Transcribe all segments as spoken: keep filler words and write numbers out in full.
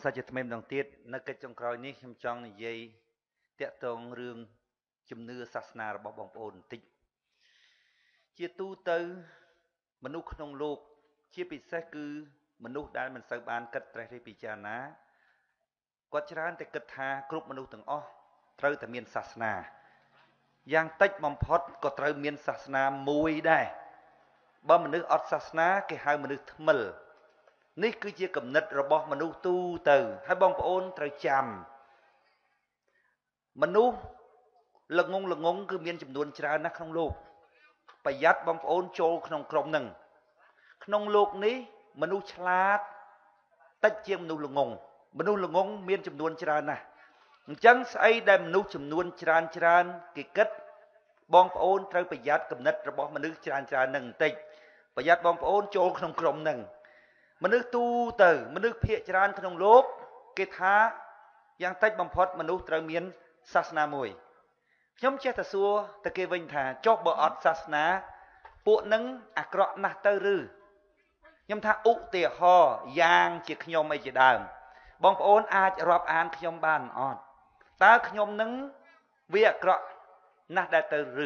សាច់ថ្មីម្ដងទៀតនៅកិច្ចចុងក្រោយនេះខ្ញុំចង់និយាយតាក់ទងរឿងជំនឿសាសនារបស់បងប្អូនបន្តិចជាទូទៅមនុស្សក្នុងលោកជាពិសេសគឺមនុស្សដែលមិនសូវបានគិតត្រេះរិះពិចារណាគាត់ច្រើនតែគិតថាគ្រប់មនុស្សទាំងអស់ត្រូវតែមានសាសនាយ៉ាងតិចបំផុតក៏ត្រូវមានសាសនាមួយដែរបើមនុស្សអត់សាសនាគេហៅមនុស្សថ្មិលនេះគឺជាគំនិតរបស់មនុស្សទូទៅហើយបងប្អូនត្រូវចាំមនុស្សល្ងងល្ងងគឺមានចំនួនច្រើនណាស់ក្នុងលោកប្រយ័ត្នបងប្អូនចូលក្នុងក្រុមនឹងក្នុងលោកនេះមនុស្សឆ្លាតតិចជាងមនុស្សល្ងងមនុស្សល្ងងមានចំនួនច្រើនណាស់អញ្ចឹងស្អីដែលមនុស្សចំនួនច្រើនច្រើនគេគិតបងប្អូនត្រូវប្រយ័ត្នគំនិតរបស់មនុស្សច្រើនច្រើននឹងបន្តិចប្រយ័ត្នបងប្អូនចូលក្នុងក្រុមនឹងមនុស្សទូទៅមនុស្សភាគច្រើនក្នុងលោកគេថាយ៉ាងតិចបំផុតមនុស្សត្រូវមានសាសនាមួយខ្ញុំចេះតែសួរតែគេវិញថាចុះបើអត់សាសនាពួកនឹងអាក្រក់ណាស់ទៅឬខ្ញុំថាឧទាហរណ៍យ៉ាងជាខ្ញុំអីជាដើមបងប្អូនអាចរាប់អានខ្ញុំបានអត់តើខ្ញុំនឹងវាអាក្រក់ណាស់ដែរទៅឬ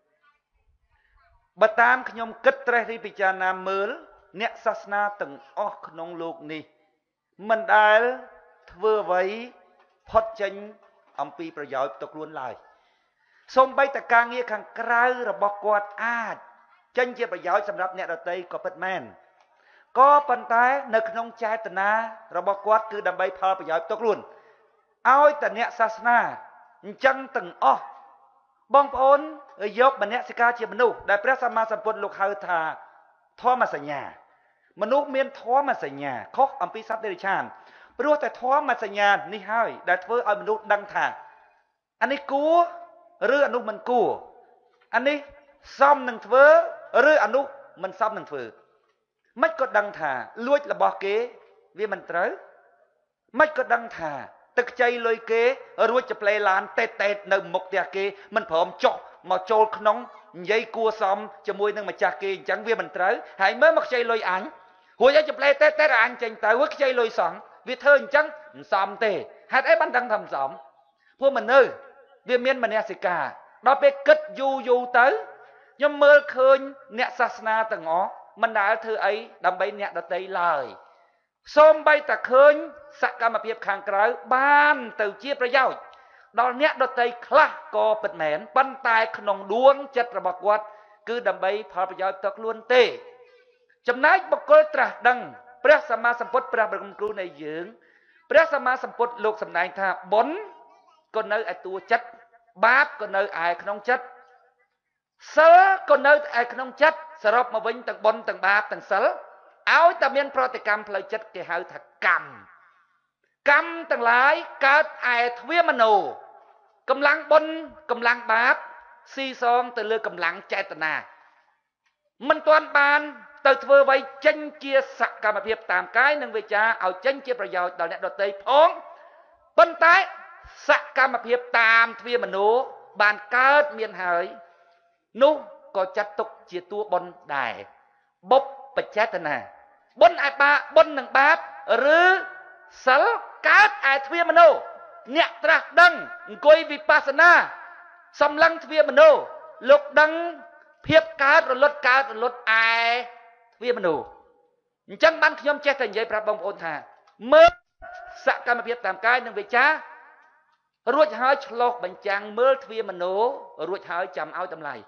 បើតាមខ្ញុំគិតត្រេះរិះពិចារណាមើលអ្នកសាសនាទាំងអស់ក្នុងលោកនេះមិនដែលធ្វើអ្វីផុតចេញអំពីប្រយោជន៍ទៅខ្លួនឡើយសូម្បីតែការងារខាងក្រៅរបស់គាត់អាចចេញជាប្រយោជន៍សម្រាប់អ្នកដទៃក៏ពិតមែនក៏ប៉ុន្តែនៅក្នុងចេតនារបស់គាត់គឺដើម្បីផលប្រយោជន៍ទៅខ្លួនឲ្យតែអ្នកសាសនាអញ្ចឹងទាំងអស់បងប្អូនយកម្នសិការជាមនុស្សដែលព្រះសម្មាសម្ពុទ្ធលោកហៅថាធម្មសញ្ញាមនុស្សមានធម្មសញ្ញាខុសអំពីសត្វដេរឆានព្រោះតែធម្មសញ្ញានេះហើយដែលធ្វើឲ្យមនុស្សដឹងថាអានេះគួរឬអានោះមិនគួរអានេះសមនឹងធ្វើឬអានោះមិនសមនឹងធ្វើមិនក៏ដឹងថាលួចរបស់គេវាមិនត្រូវមិនក៏ដឹងថាទឹកខ្ចីលុយគេរួចចប្លេឡានតេតតេតនៅមុខផ្ទះគេមិនព្រមចុះមកចូលក្នុងនិយាយគួសមជាមួយនឹងម្ចាស់គេអញ្ចឹងវាមិនត្រូវហើយមើលមកខ្ចីលុយអញរួចឲ្យចប្លេតេតតេតអញចេញទៅវាខ្ចីលុយសងវាធ្វើអញ្ចឹងមិនសមទេហេតុអីបានដឹងថាមិនសមព្រោះមនុស្សវាមានមនសិការដល់ពេលគិតយូរយូរទៅខ្ញុំមើលឃើញអ្នកសាសនាទាំងអស់មិនដែលធ្វើអីដើម្បីអ្នកដទៃឡើយសូម្បីតែឃើញសកម្មភាពខាងក្រៅបានទៅជាប្រយោជន៍ដល់អ្នកដទៃខ្លះក៏ពិតមែនប៉ុន្តែក្នុងដួងចិត្តរបស់គាត់គឺដើម្បីផលប្រយោជន៍ទៅខ្លួនទេចំណែកបុគ្គលត្រាស់ដឹងព្រះសម្មាសម្ពុទ្ធព្រះបរមគ្រូនៃយើងព្រះសម្មាសម្ពុទ្ធលោកសម្ដែងថាបុណ្យក៏នៅឯតួចិត្តបាបក៏នៅឯក្នុងចិត្តសិលក៏នៅឯក្នុងចិត្តសរុបមកវិញទាំងបុណ្យទាំងបាបទាំងសិលឲ្យតែមានប្រតិកម្មផ្លូវចិត្តគេហៅថាកម្មកម្មទាំងឡាយកើតឯទ្វាមโนកម្លាំងបុណ្យកម្លាំងបាបស៊ីសងទៅលើកម្លាំងចេតនាមិនទាន់បានទៅធ្វើអ្វីចេញជាសកម្មភាពតាមកាយនិងវាចាឲ្យចេញជាប្រយោជន៍ដល់អ្នកដទៃផងប៉ុន្តែសកម្មភាពតាមទ្វាមโนបានកើតមានហើយនោះក៏ចាត់ទុកជាតួបុណ្យដែរបុព្វចេតនាបុណ្យឯបាបុណ្យនឹងបាបឬសិលកើតឯទ្វាមโนអ្នកត្រាស់ដឹងអង្គុយវិបស្សនាសម្លឹងទ្វាមโนលោកដឹងភាពកើតរលត់កើតរលត់ឯទ្វាមโนអញ្ចឹងបានខ្ញុំចេះតែនិយាយប្រាប់បងប្អូនថាមើលសកម្មភាពតាមកាយនិងវាចារួចហើយឆ្លោះបញ្ចាំងមើលទ្វាមโนរួចហើយចាំឲ្យតម្លៃ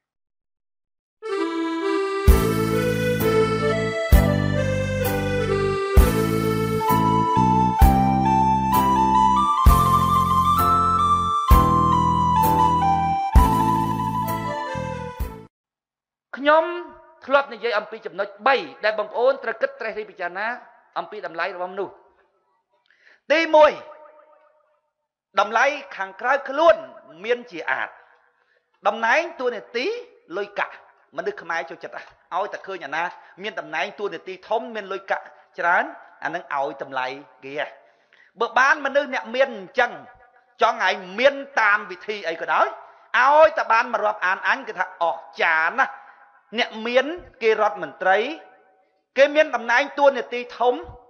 ខ្ញុំធ្លាប់និយាយអំពីចំណុចបីដែលបងប្អូនត្រូវគិតត្រេះរិះពិចារណាអំពីតម្លៃរបស់មនុស្សទីមួយតម្លៃខាងក្រៅខ្លួនមានជាអាចតំណែងតួនាទីលុយកាក់មនុស្សខ្មែរចូលចិត្តឲ្យតែឃើញអាណាមានតំណែងតួនាទីធំមានលុយកាក់ច្រើនអានឹងឲ្យតម្លៃគេបើបានមនុស្សអ្នកមានអញ្ចឹងចង់ឲ្យមានតាមវិធីអីក៏ដោយឲ្យតែបានមករាប់អានអញគឺថាអស្ចារ្យណាស់អ្នកមានគេរដ្ឋមន្ត្រីគេមានតំណែងតួនាទីធំ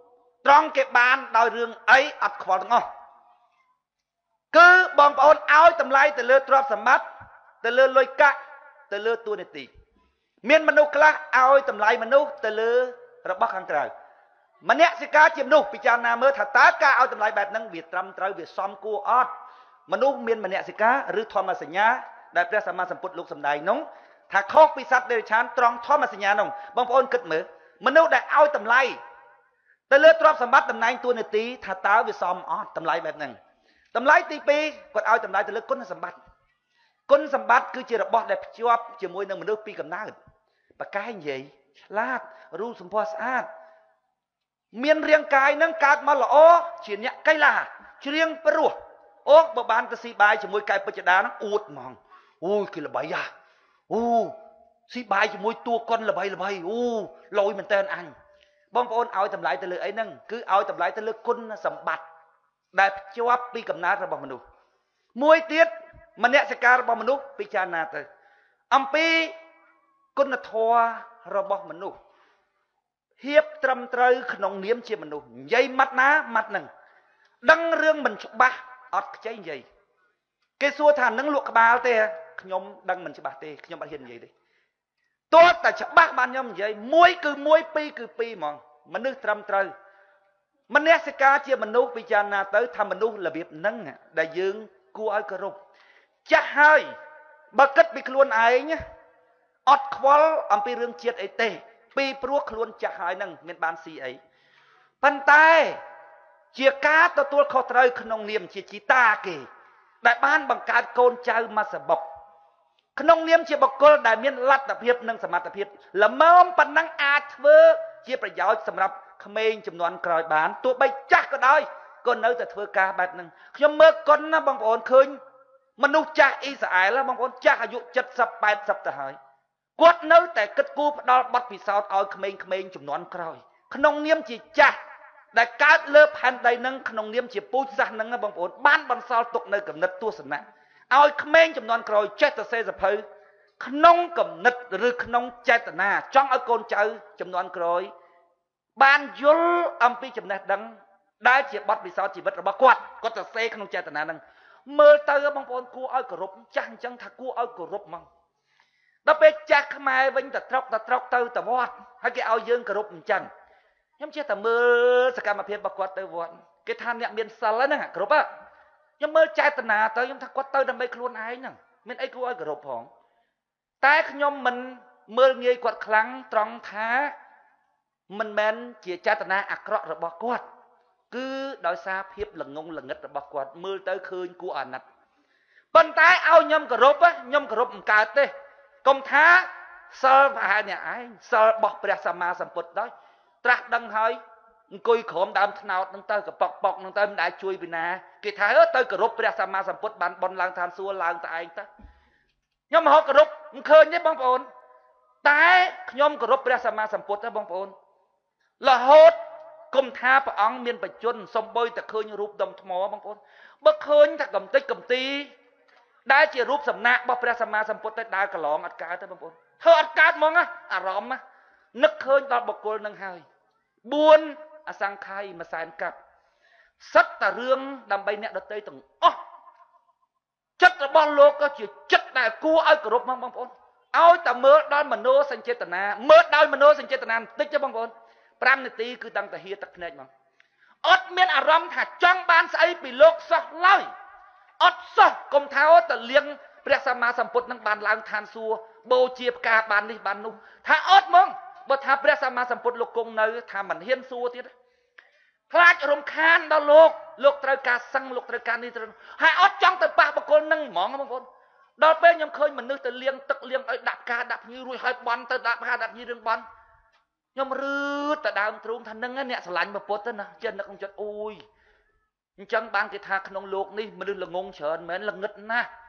ត្រង់គេបានដោយរឿងអីអត់ខ្វល់ទាំងអស់គឺបងប្អូនឲ្យតម្លៃទៅលើទ្រព្យសម្បត្តិទៅលើលុយកាក់ទៅលើតួនាទីមានមនុស្សខ្លះឲ្យតម្លៃមនុស្សទៅលើរបស់ខាងក្រៅមនសិការជាមនុស្សពិចារណាមើលថាតើការឲ្យតម្លៃបែបហ្នឹងវាត្រឹមត្រូវវាសមគួរអត់មនុស្សមានមនសិការឬធម្មសញ្ញាដែលព្រះសម្មាសម្ពុទ្ធលោកសម្ដែងនោះថាខុសពីសត្វដេរឆានត្រង់ធម្មសញ្ញានោះបងប្អូនគិតមើលមនុស្សដែលឲ្យតម្លៃទៅលើទ្រព្យសម្បត្តិតំណែងតួនាទីថាតើវាសមអត់តម្លៃបែបហ្នឹងតម្លៃទីពីរគាត់ឲ្យតម្លៃទៅលើគុណសម្បត្តិគុណសម្បត្តិគឺជារបស់ដែលភ្ជាប់ជាមួយនឹងមនុស្សពីកំណើតបកែនិយាយឆ្លាតរូបសម្ផស្សស្អាតមានរាងកាយនឹងកើតមកល្អជាអ្នកកីឡាច្រៀងព្រោះអូបើបានទៅស៊ីបាយជាមួយកែពេជ្ជដានឹងអួតហ្មងអូយគេល្បីហ่ะអូស៊ីបាយជាមួយតួកុនល្បីល្បីអូលយមែនតើអញបងប្អូនឲ្យតម្លៃទៅលើអីហ្នឹងគឺឲ្យតម្លៃទៅលើគុណសម្បត្តិដែលភ្ជាប់ពីកំណើតរបស់មនុស្សមួយទៀតមនសិការរបស់មនុស្សពិចារណាទៅអំពីគុណធម៌របស់មនុស្សហៀបត្រឹមត្រូវក្នុងនាមជាមនុស្សនិយាយម៉ាត់ណាម៉ាត់ហ្នឹងដឹងរឿងមិនច្បាស់អត់ខ្ចីនិយាយគេសួរថានឹងលក់ក្បាលទេខ្ញុំដឹងមិនច្បាស់ទេខ្ញុំអត់ហ៊ាននិយាយទេទោះតែច្បាស់បានខ្ញុំនិយាយមួយគឺមួយពីរគឺពីរហ្មងមនុស្សត្រឹមត្រូវមនសិការជាមនុស្សពិចារណាទៅថាមនុស្សរបៀបហ្នឹងដែលយើងគួរឲ្យគោរពចាស់ហើយបើគិតពីខ្លួនឯងអត់ខ្វល់អំពីរឿងជាតិអីទេពីព្រោះខ្លួនចាស់ហើយហ្នឹងមានបានស៊ីអីប៉ុន្តែជាការទទួលខុសត្រូវក្នុងនាមជាជីតាគេដែលបានបង្កើតកូនចៅមកសបុកក្នុងនាមជាបុគ្គលដែលមានលទ្ធភាពនិងសមត្ថភាពល្មមប៉ុណ្ណឹងអាចធ្វើជាប្រយោជន៍សម្រាប់ក្មេងចំនួនក្រោយបានទោះបីចាស់ក៏ដោយក៏នៅតែធ្វើការបែបហ្នឹងខ្ញុំមើលកុនណាបងប្អូនឃើញមនុស្សចាស់អ៊ីស្រាអែលបងប្អូនចាស់អាយុเจ็ดสิบ แปดสิบទៅហើយគាត់នៅតែគិតគូរផ្ដល់បទពិសោធន៍ឲ្យក្មេងៗចំនួនក្រោយក្នុងនាមជាចាស់ដែលកើតលើផែនដីនឹងក្នុងនាមជាពូជសាសន៍នឹងបងប្អូនបានបន្សល់ទុកនៅគំនិតទស្សនៈឲ្យក្មេងចំនួនក្រោយចេះតែសេសភៅក្នុងគំនិតឬក្នុងចេតនាចង់ឲ្យកូនចៅចំនួនក្រោយបានយល់អំពីចំណេះដឹងដែលជាបទពិសោធន៍ជីវិតរបស់គាត់គាត់សរសេរក្នុងចេតនានឹងមើលទៅបងប្អូនគួរឲ្យគោរពចាស់អញ្ចឹងថាគួរឲ្យគោរពហ្មងដល់ពេលចាស់ខ្មែរវិញទៅត្រកទៅត្រកទៅទៅវត្តហើយគេឲ្យយើងគោរពអញ្ចឹងខ្ញុំចេះតែមើលសកម្មភាពរបស់គាត់ទៅវត្តគេថាអ្នកមានសិលហ្នឹងគោរពខ្ញុំមើលចេតនាទៅខ្ញុំថាគាត់ទៅដើម្បីខ្លួនឯងហ្នឹងមានអីគួរឲ្យគោរពផងតែខ្ញុំមិនមើលងាយគាត់ខ្លាំងត្រង់ថាមិនមែនជាចេតនាអាក្រក់របស់គាត់គឺដោយសារភាពល្ងងល្ងិតរបស់គាត់មើលទៅឃើញគួរអាណិតប៉ុន្តែឲ្យខ្ញុំគោរពខ្ញុំគោរពមិនកើតទេកុំថាសិលប្រហែលអ្នកឯងសិលរបស់ព្រះសម្មាសម្ពុទ្ធដល់ត្រាស់ដឹងហើយអង្គុយក្រោមដើមថ្នោតនឹងទៅកប៉ុកប៉ុកនឹងទៅមិនដែលជួយពីណាគេថាទៅគោរពព្រះសម្មាសម្ពុទ្ធបានបនឡើងឋានសួគ៌ឡើងតែឯងទៅខ្ញុំមកគោរពមិនឃើញទេបងប្អូនតែខ្ញុំគោរពព្រះសម្មាសម្ពុទ្ធទេបងប្អូនរហូតគុំថាព្រះអង្គមានបច្ចុប្បន្នសំបីតែឃើញរូបដុំថ្មបងប្អូនបើឃើញថាកំតិចកំទីដែលជារូបសំណាករបស់ព្រះសម្មាសម្ពុទ្ធទៅដើរកន្លងអត់កើតទេបងប្អូនធ្វើអត់កើតហ្មងអារម្មណ៍នឹកឃើញដល់បុគ្គលនឹងហើយបួនអសង្ខ័យមួយសែនកាប់សិតតែរឿងដើម្បីអ្នកដទៃទាំងអស់ចិត្តរបស់លោកក៏ជាចិត្តដែលគួរឲ្យគោរពមកបងប្អូនឲ្យតែមើលដល់មโนសញ្ចេតនាមើលដោយមโนសញ្ចេតនាបន្តិចទេបងប្អូនប្រាំនាទីគឺតាំងតែហៀទឹកភ្នែកមកអត់មានអារម្មណ៍ថាចង់បានស្អីពីលោកសោះឡើយអត់សោះកុំថាទៅលៀងព្រះសម្មាសម្ពុទ្ធនឹងបានឡើងឋានសួគ៌បូជាផ្កាបាននេះបាននោះថាអត់ហ្មងបើថាព្រះសម្មាសម្ពុទ្ធលោកគង់នៅថាមិនហ៊ានសួរទៀតខ្លាចរំខានដល់លោកលោកត្រូវការសឹងលោកត្រូវការនេះត្រូវហើយអត់ចង់ទៅប៉ះបុគ្គលនឹងហ្មងបងប្អូនដល់ពេលខ្ញុំឃើញមនុស្សទៅលៀងទឹកលៀងឲ្យដាក់ផ្កាដាក់ភ្ញីរួចហើយបន់ទៅដាក់ផ្កាដាក់ភ្ញីរឿងបន់ខ្ញុំរឺតទៅដើមទ្រូងថានឹងអ្នកស្រឡាញ់ពុទ្ធទៅណាចិត្តនឹកក្នុងចិត្តអូយអញ្ចឹងបានគេថាក្នុងโลกនេះមនុស្សល្ងងច្រើនមែនល្ងឹតណាស់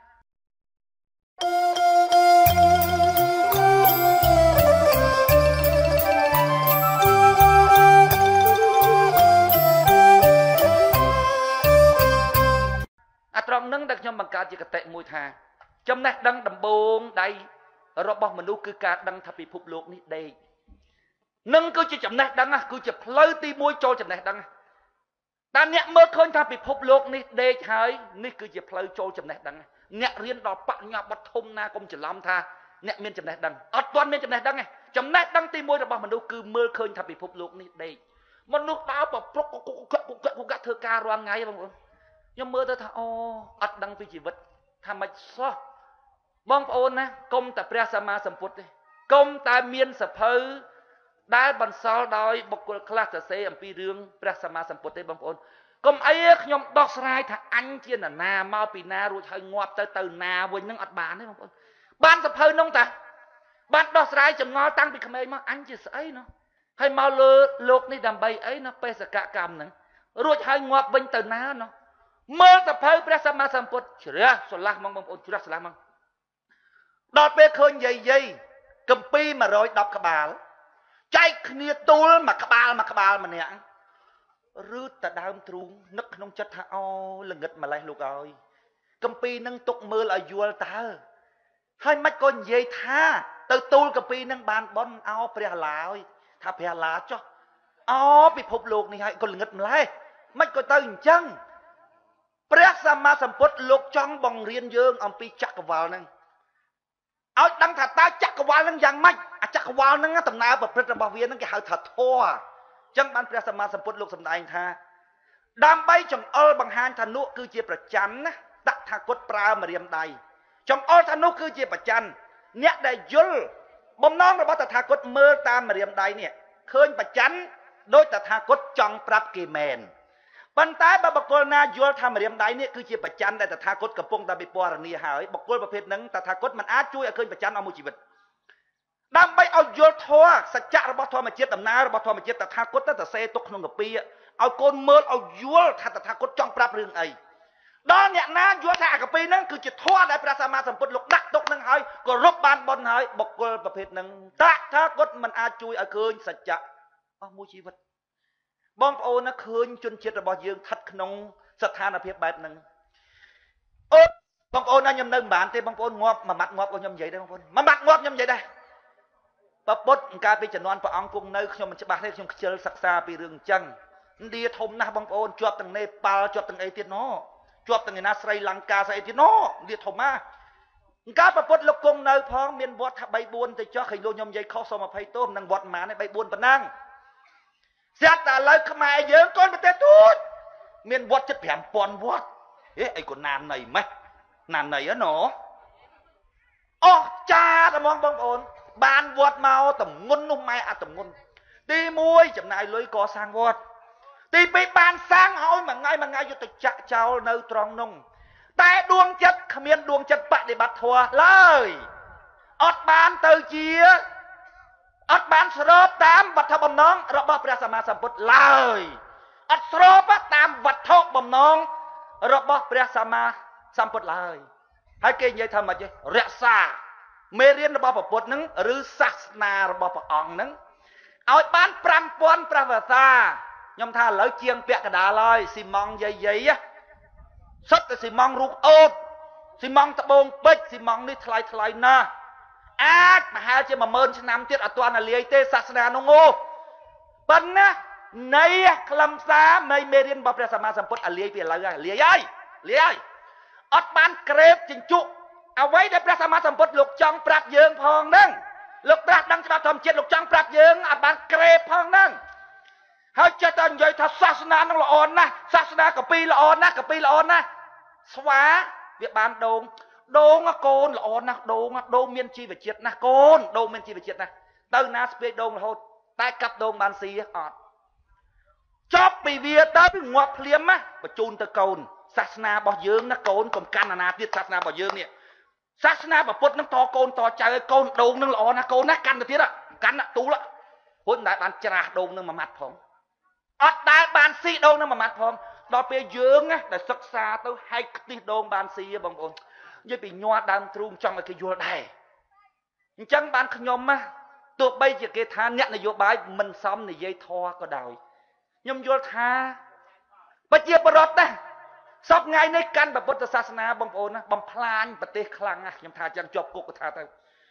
អាត្រង់នឹងដែលខ្ញុំបង្កើតជាកតិមួយថាចំណេះដឹងដំបូងដៃរបស់មនុស្សគឺការដឹងថាពិភពលោកនេះដេកនឹងគឺជាចំណេះដឹងគឺជាផ្លូវទីមួយចូលចំណេះដឹងតែអ្នកមើលឃើញថាពិភពលោកនេះដេកហើយនេះគឺជាផ្លូវចូលចំណេះដឹងអ្នករៀនដល់បញ្ញាបត្រធំណាកុំច្រឡំថាអ្នកមានចំណេះដឹងអត់ទាន់មានចំណេះដឹងទេចំណេះដឹងទីមួយរបស់មនុស្សគឺមើលឃើញថាពិភពលោកនេះដេកមនុស្សដើរប្រព្រឹត្តគុកគុកគុកគុកធ្វើការរាល់ថ្ងៃបងប្អូនខ្ញុំមើលទៅថាអូអត់ដឹងពីជីវិតថាម៉េចសោះបងប្អូនណាកុំតែព្រះសម្មាសម្ពុទ្ធទេកុំតែមានសភៅដែលបន្សល់ដោយបុគ្គលខ្លះសរសេរអំពីរឿងព្រះសម្មាសម្ពុទ្ធទេបងប្អូនកុំអីខ្ញុំដោះស្រាយថាអញជានរណាមកពីណារួចហើយងាប់ទៅទៅណាវិញនឹងអត់បានទេបងប្អូនបានសភៅនោះតាបានដោះស្រាយចម្ងល់តាំងពីក្មេងមកអញជាស្អីនោះហើយមកលើលោកនេះដើម្បីអីណាបេសកកម្មហ្នឹងរួចហើយងាប់វិញទៅណានោះមើលសភៅព្រះសម្មាសម្ពុទ្ធជ្រះស្រឡះមកបងប្អូនជ្រះស្រឡះមកដល់ពេលឃើញយាយយាយកំពីមួយរយដប់ក្បាលចែកគ្នាទូលមួយក្បាលមួយក្បាលម្នាក់ឬតដើមទ្រូងនឹកក្នុងចិត្តថាអូល្ងឹតម្លេះលោកអើយកំពីនឹងទុកមើលឲ្យយល់តើហើយមិនក៏និយាយថាទៅទូលកំពីនឹងបានបន់អោព្រះឡាយថាព្រះឡាចុះអូពិភពលោកនេះហើយក៏ល្ងឹតម្លេះមិនក៏ទៅអញ្ចឹងព្រះសម្មាសម្ពុទ្ធលោកចង់បង្រៀនយើងអំពីចក្រវាលហ្នឹងឲ្យដឹងថាតើចក្រវាលហ្នឹងយ៉ាងម៉េចអាចក្រវាលហ្នឹងដំណើរប្រព្រឹត្តរបស់វាហ្នឹងគេហៅថាធម៌អញ្ចឹងបានព្រះសម្មាសម្ពុទ្ធលោកសម្ដែងថាដើម្បីចង្អុលបង្ហាញថានោះគឺជាប្រច័នណាតថាគតប្រើម្រាមដៃចង្អុលថានោះគឺជាប្រច័នអ្នកដែលយល់បំណងរបស់តថាគតមើលតាមម្រាមដៃនេះឃើញប្រច័នដោយតថាគតចង់ប្រាប់គេមែនប៉ុន្តែបើបុគ្គលណាយល់ថាម្រាមដៃនេះគឺជាប្រច័នដែលតថាគតកំពុងតែពិពណ៌នាហើយបុគ្គលប្រភេទហ្នឹងតថាគតមិនអាចជួយឲ្យឃើញប្រច័នអស់មួយជីវិតដើម្បីឲ្យយល់ធម៌សច្ចៈរបស់ធម្មជាតិដំណើររបស់ធម្មជាតិតថាគតទៅសរសេរទុកក្នុងកាពីឲ្យកូនមើលឲ្យយល់ថាតថាគតចង់ប្រាប់រឿងអីដល់អ្នកណាយល់ថាអាកាពីហ្នឹងគឺជាធម៌ដែលព្រះសម្មាសម្ពុទ្ធលោកដាក់ទុកហ្នឹងហើយគោរពបានបន់ហើយបុគ្គលប្រភេទហ្នឹងតថាគតមិនអាចជួយឲ្យឃើញសច្ចៈអស់មួយជីវិតបងប្អូនណាឃើញជនជាតិរបស់យើងស្ថិតក្នុងស្ថានភាពបែបហ្នឹងអូបងប្អូនណាខ្ញុំនៅមិនបានទេបងប្អូនងាប់មួយម៉ាត់ងាប់ក៏ខ្ញុំនិយាយដែរបងប្អូនមួយម៉ាត់ងាប់ខ្ញុំនិយាយដែរប្រពុតកាលពីជំនាន់ព្រះអង្គគង់នៅខ្ញុំមិនច្បាស់ទេខ្ញុំខ្ជិលសិក្សាពីរឿងអញ្ចឹងឥណ្ឌាធំណាស់បងប្អូនជាប់ទាំងនេប៉ាល់ជាប់ទាំងអីទៀតណោជាប់ទាំងឯណាស្រីលង្កាស្អីទៀតណោឥណ្ឌាធំណាស់កាលប្រពុតលោកគង់នៅផងមានវត្តថាបីបួនទៅចុះឃើញលោកខ្ញុំនិយាយខុសសូមអភ័យទោសនឹងវត្តប៉ុន្មានឯបីបួនប៉ុណ្ណឹងស្រាប់តែឥឡូវខ្មែរយើងកូនប្រទេសទូចមានវត្តជិតប្រាំពាន់វត្តហេអីក៏ណានណៃម៉េះណានណៃហ៎ណូអស់ចាតហ្មងបងប្អូនបានវត្តមកតំងន់នោះម៉ែអត់តំងន់ទីមួយចំណាយលុយកសាងវត្តទីពីរបានសាងឲ្យមួយថ្ងៃមួយថ្ងៃយុទ្ធចាក់ចោលនៅត្រង់នោះតែដួងចិត្តគ្មានដួងចិត្តបដិបត្តិធម៌ឡើយអត់បានទៅជាអត់បានស្របតាមវត្ថុបំណងរបស់ព្រះសម្មាសម្ពុទ្ធឡើយអត់ស្របតាមវត្ថុបំណងរបស់ព្រះសម្មាសម្ពុទ្ធឡើយហើយគេនិយាយថាម៉េចទេរក្សាមេរៀនរបស់ព្រះពុទ្ធហ្នឹងឬសាសនារបស់ព្រះអង្គហ្នឹងឲ្យបានប្រាំពាន់ព្រះវស្សាខ្ញុំថាឥឡូវជាងពាក់កណ្ដាលហើយស៊ីម៉ង់យាយយាយសុទ្ធតែស៊ីម៉ង់រូបអូតស៊ីម៉ង់ត្បូងពេជ្រស៊ីម៉ង់នេះថ្លៃថ្លៃណាស់អាចប្រហែលជាមួយម៉ឺនឆ្នាំទៀតអត់ទាន់លាយទេសាសនានោះអូប៉ុន្តែនៃខ្លឹមសារនៃមេរៀនរបស់ព្រះសម្មាសម្ពុទ្ធអាលាយពីឥឡូវហើយលាយហើយលាយហើយអត់បានក្រេបជញ្ជក់អ្វីដែលព្រះសម្មាសម្ពុទ្ធលោកចង់ប្រាប់យើងផងហ្នឹងលោកត្រាស់ដឹងច្បាប់ធម្មជាតិលោកចង់ប្រាប់យើងអត់បានក្រេបផងហ្នឹងហើយចេះតែនិយាយថាសាសនានឹងល្អណាស់សាសនាកាពីល្អណាស់កាពីល្អណាស់ស្វាវាបានដូងដូងកូនល្អណាស់ដូងដូងមានជីវជាតិណាស់កូនដូងមានជីវជាតិណាស់ទៅណាស្ពេកដូងរហូតតែកាប់ដូងបានស៊ីអត់ចប់ពីវាទៅងាប់ភ្លាមណាបញ្ជូនទៅកូនសាសនារបស់យើងណាកូនកុំកាន់អាណាទៀតសាសនារបស់យើងនេះសាសនាពុទ្ធនឹងតកូនតចៅឲ្យកូនដូងនឹងល្អណាស់កូនណាកាន់ទៅទៀតកាន់ទូលពុទ្ធមិនដែលបានច្រាស់ដូងនឹងមួយម៉ាត់ផងអត់ដែលបានស៊ីដូងនឹងមួយម៉ាត់ផងដល់ពេលយើងណាដែលសិក្សាទៅហែកខ្ទិះដូងបានស៊ីបងប្អូននិយាយពីញ័រដើមទ្រូងចង់ឲ្យគេយល់ដែរអញ្ចឹងបានខ្ញុំណាទោះបីជាគេថាអ្នកនយោបាយមិនសមនិយាយធម៌ក៏ដោយខ្ញុំយល់ថាប្រជាពលរដ្ឋណាសពថ្ងៃនេះកាន់ពុទ្ធសាសនាបងប្អូនណាបំផ្លាញប្រទេសខ្លាំងណាស់ខ្ញុំថាចឹងជាប់គុកក៏ថាទៅ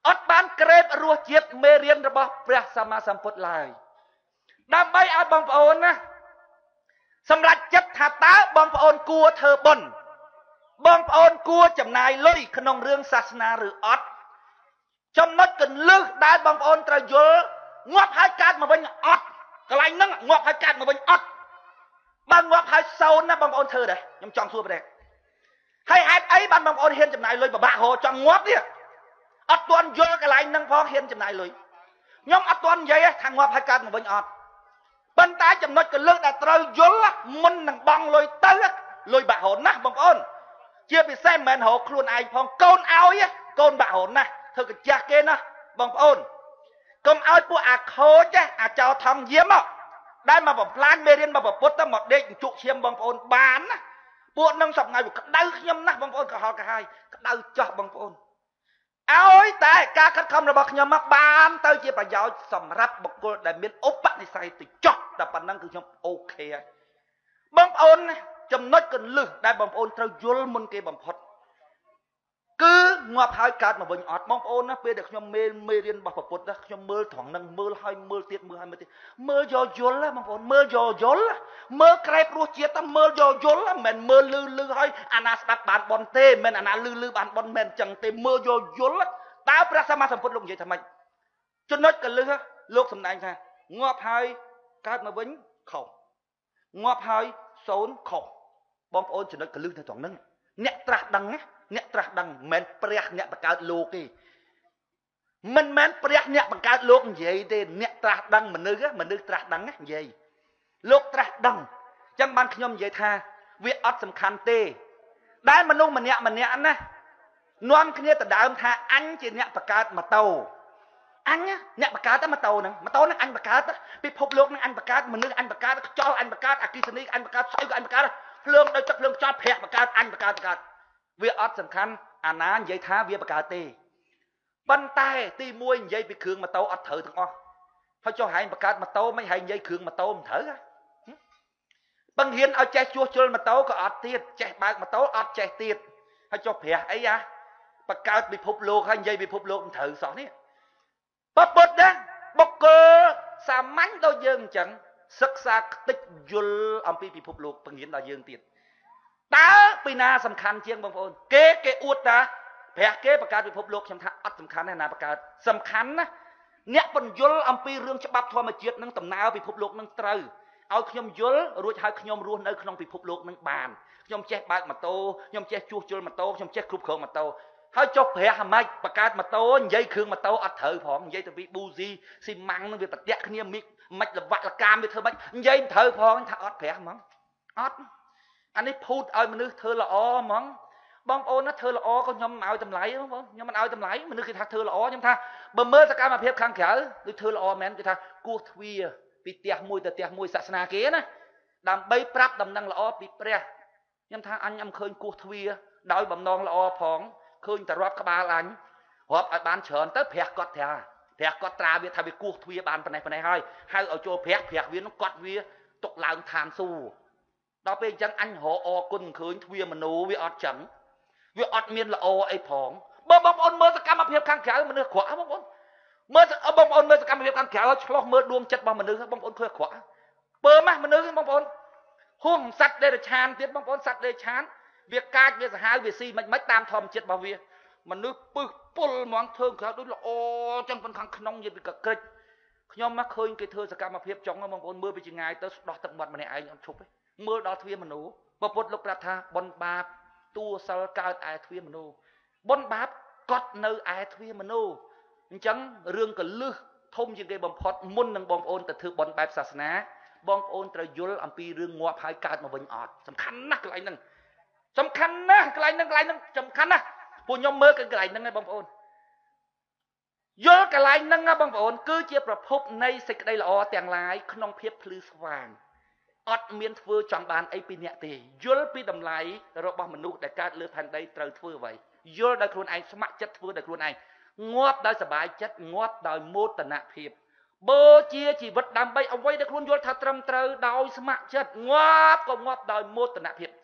អត់បានក្រេបរសជាតិមេរៀនរបស់ព្រះសម្មាសម្ពុទ្ធឡើយដើម្បីឲ្យបងប្អូនណាសម្រាប់ចិត្តថាតើបងប្អូនគួរធ្វើបុណ្យបងប្អូនគួរចំណាយលុយក្នុងរឿងសាសនាឬអត់ចំណុចកន្លឹះដែលបងប្អូនត្រូវយល់ងាប់ហើយកើតមកវិញអត់កន្លែងហ្នឹងងាប់ហើយកើតមកវិញអត់បើងាប់ហើយសូន្យណាបងប្អូនធ្វើដែរខ្ញុំចង់សួរប្រទេសហើយហេតុអីបានបងប្អូនហ៊ានចំណាយលុយពិបាករហូតចង់ងាប់នេះអត់ទាន់យល់កន្លែងហ្នឹងផងហ៊ានចំណាយលុយខ្ញុំអត់ទាន់និយាយថាងាប់ហើយកើតមកវិញអត់ប៉ុន្តែចំណុចកន្លឹះដែលត្រូវយល់មុននឹងបង់លុយទៅលុយបាក់រហូតណាស់បងប្អូនជាពិសេសមិនមែនរកខ្លួនឯងផងកូនឲ្យកូនបាក់រហូតណាស់ធ្វើកាចាស់គេណាបងប្អូនកុំឲ្យពួកអាខូចអាចោថងយាមដែលមកបំផ្លាញមេរៀនមកប្រពុតទៅមកដេកជក់ឈាមបងប្អូនបានណាពួកនឹងសប្ងៃវាក្តៅខ្ញុំណាស់បងប្អូនកុហកកាហាយក្តៅចោះបងប្អូនឲ្យតែការខិតខំរបស់ខ្ញុំមកបានទៅជាប្រយោជន៍សម្រាប់បុគ្គលដែលមានឧបនិស្ស័យទៅចោះតែប៉ុណ្្នឹងគឺខ្ញុំអូខេហើយបងប្អូនចំណុចកន្លឹះដែលបងប្អូនត្រូវយល់មុនគេបំផុតគឺងាប់ហើយកើតមកវិញអត់បងប្អូនណាពេលដែលខ្ញុំមេមេរៀនរបស់ប្រពុតណាខ្ញុំមើលត្រង់ហ្នឹងមើលហើយមើលទៀតមើលហើយមើលទៀតមើលយកយល់ណាបងប្អូនមើលយកយល់មើលក្រែបរសជាតិតែមើលយកយល់មិនមែនមើលលឺលឺហើយអាណាស្ដាប់បានបនទេមិនមែនអាណាលឺលឺបានបនមិនមែនចឹងទេមើលយកយល់តើព្រះសម្មាសម្ពុទ្ធលោកនិយាយថាម៉េចចំណុចកន្លឹះលោកសម្ដែងថាងាប់ហើយកើតមកវិញខុសងាប់ហើយសូន្យខុសបងប្អូនចំណុចកន្លឹះនៅត្រង់ហ្នឹងអ្នកត្រាស់ដឹងណាអ្នកត្រាស់ដឹងមិនមែនព្រះអ្នកបង្កើតលោកទេមិនមែនព្រះអ្នកបង្កើតលោកនិយាយទេអ្នកត្រាស់ដឹងមនុស្សមនុស្សត្រាស់ដឹងនិយាយលោកត្រាស់ដឹងអញ្ចឹងបានខ្ញុំនិយាយថាវាអត់សំខាន់ទេដែលមនុស្សម្នាក់ម្នាក់ណានាំគ្នាទៅដើមថាអញជាអ្នកបង្កើតម៉ូតូអញអ្នកបង្កើតតែម៉ូតូហ្នឹងម៉ូតូហ្នឹងអញបង្កើតពិភពលោកហ្នឹងអញបង្កើតមនុស្សអញបង្កើតខ្យល់អញបង្កើតអគ្គិសនីអញបង្កើតស្អីក៏អញបង្កើតភ្លើងដោយទឹកភ្លើងខ្យល់ព្រះបង្កើតអញបង្កើតបង្កើតវាអត់សំខាន់អាណានិយាយថាវាបង្កើតទេប៉ុន្តែទីមួយនិយាយពីគ្រឿងម៉ូតូអត់ត្រូវទាំងអស់ហើយចុះហែងបង្កើតម៉ូតូមិនហែងនិយាយគ្រឿងម៉ូតូមិនត្រូវហ៎បង្រៀនឲ្យចេះជួសជុលម៉ូតូក៏អត់ទៀតចេះបើកម៉ូតូអត់ចេះទៀតហើយចុះព្រះអីហ៎បង្កើតពិភពលោកហើយនិយាយពិភពលោកមិនត្រូវសោះនេះបពុតណាបុគ្គលសាមញ្ញដូចយើងអញ្ចឹងសិក្សាខ្ទេចយល់អំពីពិភពលោកបង្រៀនដល់យើងទៀតតើពីណាសំខាន់ជាងបងប្អូនគេគេអួតតាព្រះគេបង្កើតពិភពលោកខ្ញុំថាអត់សំខាន់ទេណាបង្កើតសំខាន់ណាអ្នកបញ្យល់អំពីរឿងច្បាប់ធម្មជាតិនឹងដំណើរពិភពលោកនឹងត្រូវឲ្យខ្ញុំយល់រួចហើយខ្ញុំរស់នៅក្នុងពិភពលោកនឹងបានខ្ញុំចេះបើកម៉ូតូខ្ញុំចេះជួសជុលម៉ូតូខ្ញុំចេះគ្រប់គ្រងម៉ូតូហើយចុះព្រះអាម៉េចបង្កើតម៉ូតូនិយាយគ្រឿងម៉ូតូអត់ត្រូវផងនិយាយទៅពីប៊ូស៊ីស៊ីម៉ាំងនឹងវាប្រទាក់គ្នាមីកមិនលវៈលកាមវាធ្វើម៉េចនិយាយមិនត្រូវផងថាអត់ព្រះហ្មងអត់អានេះភូតឲ្យមនុស្សធ្វើល្អហ្មងបងប្អូនណាធ្វើល្អក៏ខ្ញុំមិនឲ្យតម្លៃបងប្អូនខ្ញុំមិនឲ្យតម្លៃមនុស្សគេថាធ្វើល្អខ្ញុំថាបើមើលសកម្មភាពខាងក្រៅដូចធ្វើល្អមែនគេថាគោះទ្វារពីផ្ទះមួយទៅផ្ទះមួយសាសនាគេណាដើម្បីប្រាប់ដំណឹងល្អពីព្រះខ្ញុំថាអញមិនឃើញគោះទ្វារដោយបំណងល្អផងឃើញតែរាប់ក្បាលអញរាប់ឲ្យបានច្រើនទៅព្រះគាត់ត្រាព្រះគាត់ត្រាវាថាវាគោះទ្វារបានប៉ុណ្ណេះប៉ុណ្ណេះហើយហៅឲ្យចូលព្រះព្រះវានឹងគាត់វាទុកឡើងឋានសួគ៌ដល់ពេលអញ្ចឹងអញរកអគុណឃើញទ្វារមនោវាអត់ចឹងវាអត់មានល្អអីផងបើបងប្អូនមើលសកម្មភាពខាងក្រៅមនុស្សអាក្រក់បងប្អូនមើលបងប្អូនមើលសកម្មភាពខាងក្រៅឆ្លោះមើលដួងចិត្តរបស់មនុស្សបងប្អូនឃើញអាក្រក់បើម៉ាស់មនុស្សបងប្អូនហួសសត្វដេរឆានទៀតបងប្អូនសត្វដេរឆានវាកាចវាសាហាវវាស៊ីមិនមិនតាមធម្មជាតិរបស់វាមនុស្សពឹសពុលហ្មងធ្វើក្រៅដូចល្អចឹងប៉ុនខាងក្នុងវាវាកក្រិចខ្ញុំមកឃើញគេធ្វើសកម្មភាពចុងបងប្អូនមើលពីចងាយទៅដោះទឹកមាត់ម្នាក់ឯងអត់ឈប់ទេមើលដល់ទ្វារមនុស្សពពុទ្ធលោកប្រាប់ថាបុណ្យបាបតួសិលកើតឯទ្វារមនុស្សបុណ្យបាបកត់នៅឯទ្វារមនុស្សអញ្ចឹងរឿងកលឹះធំជាងគេបំផុតមុននឹងបងប្អូនទៅធ្វើបុណ្យបែបសាសនាបងប្អូនត្រូវយល់អំពីរឿងងាប់ហើយកើតមកវិញអត់សំខាន់ណាស់កន្លែងហ្នឹងសំខាន់ណាស់កន្លែងហ្នឹងកន្លែងហ្នឹងសំខាន់ណាស់ពួកខ្ញុំមើលកន្លែងហ្នឹងឯងបងប្អូនយល់កន្លែងហ្នឹងណាបងប្អូនគឺជាប្រភពនៃសេចក្តីល្អទាំងឡាយក្នុងភាពភ្លឺស្វាងអត់មានធ្វើចង់បានអីពីអ្នកទេយល់ពីតម្លៃរបស់មនុស្សដែលកើតលើផែនដីត្រូវធ្វើអ្វីយល់ដោយខ្លួនឯងស្ម័គ្រចិត្តធ្វើដោយខ្លួនឯងងាប់ដោយសប្បាយចិត្តងាប់ដោយមោទនភាពបូជាជីវិតដើម្បីអ្វីដែលខ្លួនយល់ថាត្រឹមត្រូវដោយស្ម័គ្រចិត្តងាប់ក៏ងាប់ដោយមោទនភាព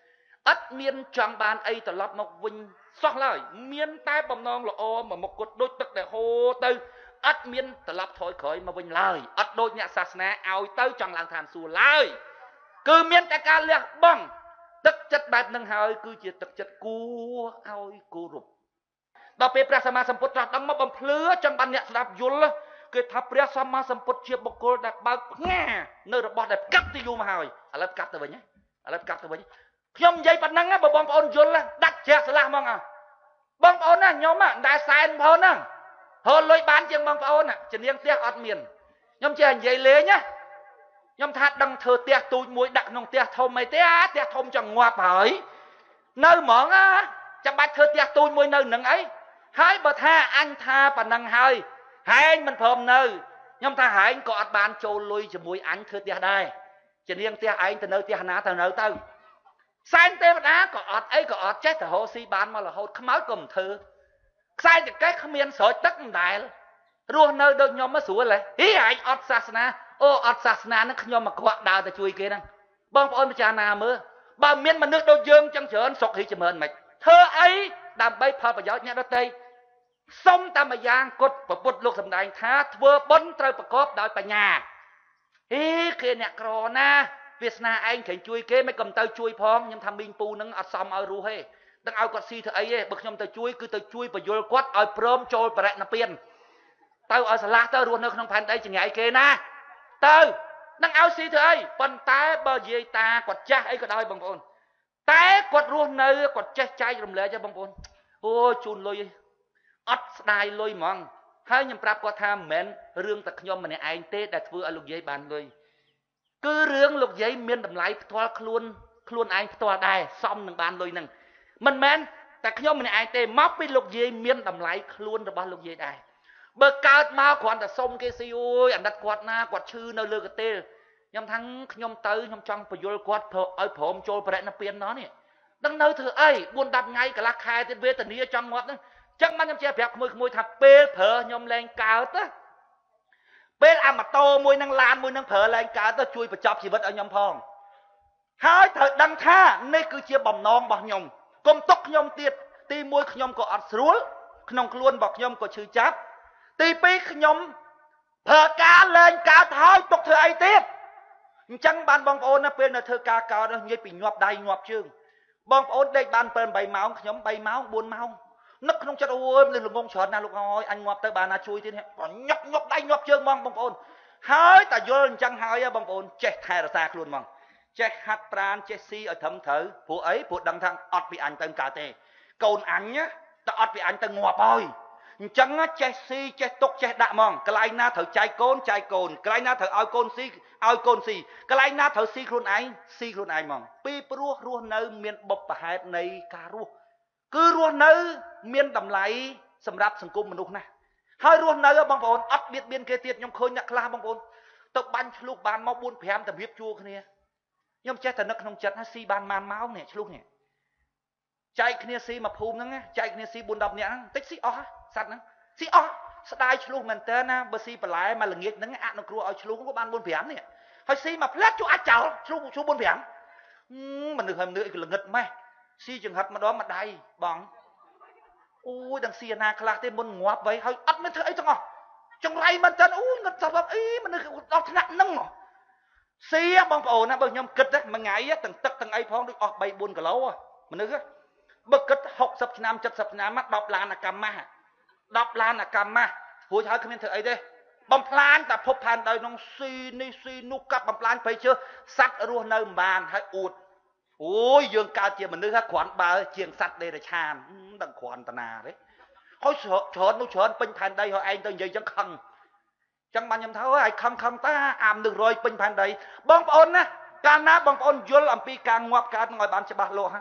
អត់មានចង់បានអីត្រឡប់មកវិញសោះឡើយមានតែបំណងល្អមកមកគត់ដូចទឹកដែលហូរទៅអត់មានត្រឡប់ថយក្រោយមកវិញឡើយអត់ដូចអ្នកសាសនាឲ្យទៅចង់ឡើងឋានសួគ៌ឡើយគឺមានតែការលះបង់ទឹកចិត្តបែបនឹងហើយគឺជាទឹកចិត្តគួរឲ្យគោរពដល់ពេលព្រះសម្មាសម្ពុទ្ធត្រាស់ដឹងមកបំភ្លឺចង់បានអ្នកស្ដាប់យល់គេថាព្រះសម្មាសម្ពុទ្ធជាបុគ្គលដែលបើកផ្ងានៅរបស់ដែលកាប់ទៅយូរមកហើយឥឡូវកាប់ទៅវិញឥឡូវកាប់ទៅវិញខ្ញុំនិយាយប៉ុណ្ណឹងបើបងប្អូនយល់ដាច់ជ្រះស្រឡះហ្មងបងប្អូនណាខ្ញុំដែលសែនផងហ្នឹងហូរលុយបានជាងបងប្អូនជំនាញផ្ទះអត់មានខ្ញុំចេះនិយាយលេងណាខ្ញុំថាដឹងធ្វើផ្ទះទូចមួយដាក់ក្នុងផ្ទះធំអីទេអាផ្ទះធំចង្ងាប់ហើយនៅហ្មងណាចាំបាច់ធ្វើផ្ទះទូចមួយនៅនឹងអីហើយបើថាអញថាប៉ុណ្ណឹងហើយហែងមិនព្រមនៅខ្ញុំថាហែងក៏អត់បានចូលលុយជាមួយអញធ្វើផ្ទះដែរជំនាញផ្ទះឯងទៅនៅផ្ទះណាទៅនៅទៅសែនទេវតាក៏អត់អីក៏អត់ចេះទៅរកស៊ីបានមករហូតខ្មោចក៏មិនធ្វើខ្សែចង្កេះគ្មានស្រោចទឹកមិនដែលរស់នៅដូចខ្ញុំមកស្រួលហ៎ហីឯងអត់សាសនាអូអត់សាសនានឹងខ្ញុំមកខ្វាក់ដើរទៅជួយគេហ្នឹងបងប្អូនពិចារណាមើលបើមានមនុស្សដូចយើងចឹងច្រើនសុខរីចម្រើនមិនធ្វើអីដើម្បីផលប្រយោជន៍អ្នកដទៃសុំតាមយ៉ាងគត់ប្រពុតលោកសម្ដែងថាធ្វើបុណ្យត្រូវប្រកបដោយបញ្ញាហេគេអ្នកក្រណាវាសនាឯងក្រែងជួយគេមិនកំទៅជួយផងខ្ញុំថាមីងពូនឹងអត់សមឲ្យរស់ទេដឹងឲ្យគាត់ស៊ីធ្វើអីទេបើខ្ញុំទៅជួយគឺទៅជួយបញ្យលគាត់ឲ្យព្រមចូលបរិណិព្វានទៅឲ្យឆ្លាស់ទៅរស់នៅក្នុងផែនដីចង្រៃគេណាទៅនឹងឲ្យស៊ីធ្វើអីប៉ុន្តែបើនិយាយតាគាត់ចាស់អីក៏ដោយបងប្អូនតែគាត់រស់នៅគាត់ចេះចែករំលែកទេបងប្អូនអូជូនលុយអត់ស្ដាយលុយហ្មងហើយខ្ញុំប្រាប់គាត់ថាមិនមែនរឿងតែខ្ញុំម្នាក់ឯងទេដែលធ្វើឲ្យលោកយាយបានលុយគឺរឿងលោកយាយមានតម្លៃផ្ទាល់ខ្លួនខ្លួនឯងផ្ទាល់ដែរសមនឹងបានលុយហ្នឹងមិនមែនតែខ្ញុំម្នាក់ឯងទេមកពីលោកយាយមានតម្លៃខ្លួនរបស់លោកយាយដែរបើកើតមកគ្រាន់តែសុំគេស៊ីអូយអាណិតគាត់ណាគាត់ឈឺនៅលើកទេលខ្ញុំថាខ្ញុំទៅខ្ញុំចង់បញ្យល់គាត់ឲ្យព្រមចូលបរិណិព្វានណោះនេះដឹងនៅធ្វើអីបួនដប់ថ្ងៃកន្លះខែទៀតវេទនាចង់ងាប់ហ្នឹងចឹងបានខ្ញុំចេះប្រាប់ក្មួយក្មួយថាពេលប្រើខ្ញុំលែងកើតណាពេលអាម៉ូតូមួយនឹងឡានមួយនឹងប្រើលែងកើតទៅជួយបញ្ចប់ជីវិតឲ្យខ្ញុំផងហើយត្រូវដឹងថានេះគឺជាបំណងរបស់ខ្ញុំកុំទុកខ្ញុំទៀតទីមួយខ្ញុំក៏អត់ស្រួលក្នុងខ្លួនរបស់ខ្ញុំក៏ឈឺចាប់ទីពីរខ្ញុំប្រើការលែងកើតហើយទុកធ្វើអីទៀតអញ្ចឹងបានបងប្អូនណាពេលនៅធ្វើការកើតនិយាយពីញាប់ដៃញាប់ជើងបងប្អូនដេកបានbảyម៉ោងខ្ញុំ3ម៉ោង4ម៉ោងនឹកក្នុងចិត្តអូយលងងច្រើនណាស់លោកអើយអញងាប់ទៅបានណាជួយទៀតញាប់ញាប់ដៃញាប់ជើងហ្មងបងប្អូនហើយតែយល់អញ្ចឹងហើយបងប្អូនចេះថែរក្សាខ្លួនហ្មងចេះហាត់ប្រាណចេះស៊ីឲ្យត្រឹមត្រូវព្រោះអីព្រោះដឹងថាអត់ពីអញទៅកើតទេកូនអញតែអត់ពីអញទៅងាប់ហើយអញ្ចឹងចេះស៊ីចេះទុកចេះដាក់ហ្មងកន្លែងណាត្រូវចែកកូនចែកកូនកន្លែងណាត្រូវឲ្យកូនស៊ីឲ្យកូនស៊ីកន្លែងណាត្រូវស៊ីខ្លួនឯងស៊ីខ្លួនឯងហ្មងពីព្រោះរស់នៅមានបុព្វហេតុនៃការរស់គឺរស់នៅមានតម្លៃសម្រាប់សង្គមមនុស្សណាស់ហើយរស់នៅបងប្អូនអត់បៀតបៀនគេទៀតខ្ញុំឃើញអ្នកខ្លះបងប្អូនទៅបាញ់ឆ្លុះបានមកbốn5តម្រៀបជួរគ្នាខ្ញុំចេះតែនឹកក្នុងចិត្តថាស៊ីបានប៉ុន្មានម៉ោងនេះឆ្លុះនេះចែកគ្នាស៊ីមកភូមិហ្នឹងចែកគ្នាស៊ីbốn10នាក់ហ្នឹងតិចស៊ីអស់សัตว์ហ្នឹងស៊ីអស់ស្ដាយឆ្លុះមែនតើណាបើស៊ីបន្លែមកល្ងាចហ្នឹងអនុគ្រោះឲ្យឆ្លុះក៏បានbốn5នេះហើយស៊ីមកផ្លែតជួអាចចោលឆ្លុះជួbốn5មនុស្សហើយមនុស្សអីក៏ល្ងឹតម៉េះស៊ីចង្ហិតម្ដងម្ដាយបងអូយដឹងស៊ីណាខ្លះទេមុនងាប់ໄວហើយអត់មានធ្វើអីទាំងអស់ចង្រៃមែនតើអូយងឹតសោះអីមនុស្សដល់ថ្នាក់ហ្នឹងស៊ីបងប្អូនណាបើខ្ញុំគិតមួយថ្ងៃទាំងទឹកទាំងអីផងដូចអស់3 4គីឡូមនុស្សបើគិត60ឆ្នាំ70ឆ្នាំមក10ឡានអាកម្មម៉ាស់10ឡានអាកម្មម៉ាស់រួចហើយគ្មានធ្វើអីទេបំផ្លាញតែភពផែនដីក្នុងស៊ីនេះស៊ីនោះកាប់បំផ្លាញព្រៃឈើសត្វរស់នៅមិនបានហើយអួតអូយយើងកើតជាមនុស្សគ្រាន់បើជាងសត្វដេរឆានដឹងគ្រាន់តាណាទេហើយច្រើននោះច្រើនពេញផែនដីហើយឯងទៅនិយាយចឹងខឹងចឹងបានខ្ញុំថាអើយខំខំតាអាមនឹងរយពេញផែនដីបងប្អូនណាកាលណាបងប្អូនយល់អំពីការងាប់កើតនឹងឲ្យបានច្បាស់លាស់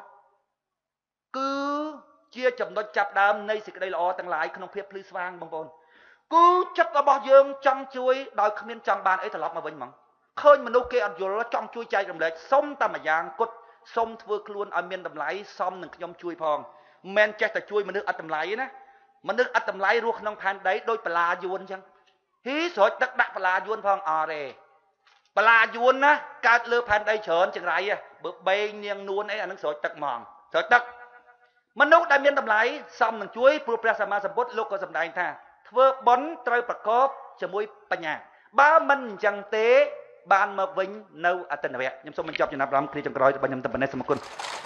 គឺជាចំណុចចាប់ដើមនៃសេចក្តីល្អទាំងឡាយក្នុងភាពភ្លឺស្វាងបងប្អូនគឺចិត្តរបស់យើងចង់ជួយដោយគ្មានចង់បានអីត្រឡប់មកវិញហ្មងឃើញមនុស្សគេអត់យល់ចង់ជួយចែករំលែកសុំតែម្យ៉ាងគត់សុំធ្វើខ្លួនឲ្យមានតម្លៃសមនឹងខ្ញុំជួយផងមិនមែនចេះតែជួយមនុស្សអត់តម្លៃណាមនុស្សអត់តម្លៃរស់ក្នុងផែនដីដូចបលាយួនអញ្ចឹងហ៊ីស្រោចទឹកដាក់បលាយួនផងអរទេបលាយួនណាកើតលើផែនដីច្រើនចង្រៃបើបើបែងនាងនួនអីអានឹងស្រោចទឹកហ្មងស្រោចទឹកមនុស្សដែលមានតម្លៃសមនឹងជួយព្រោះព្រះសម្មាសម្ពុទ្ធលោកក៏សម្ដែងថាធ្វើបុណ្យត្រូវប្រកបជាមួយបញ្ញាបើមិនអញ្ចឹងទេបានមកវិញនៅអតិនវៈខ្ញុំសូមបញ្ចប់ចំណាប់អារម្មណ៍គ្នាចុងក្រោយរបស់ខ្ញុំតែប៉ុណ្ណេះសូមអរគុណ